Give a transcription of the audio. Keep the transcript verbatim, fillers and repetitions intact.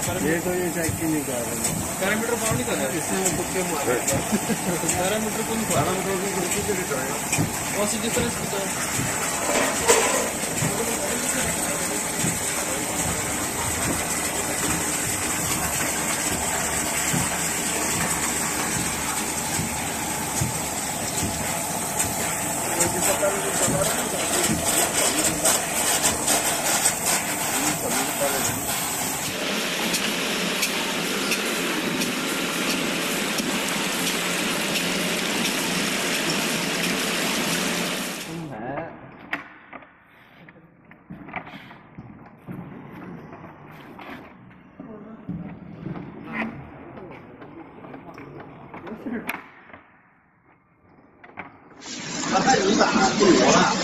ये तो ये चेक ही नहीं कर रहे पैरामीटर पार नहीं कर रहे इसमें तुक्के मारे पैरामीटर को नहीं पैरामीटर और सीधे तरह 他太敏感了，不理我了。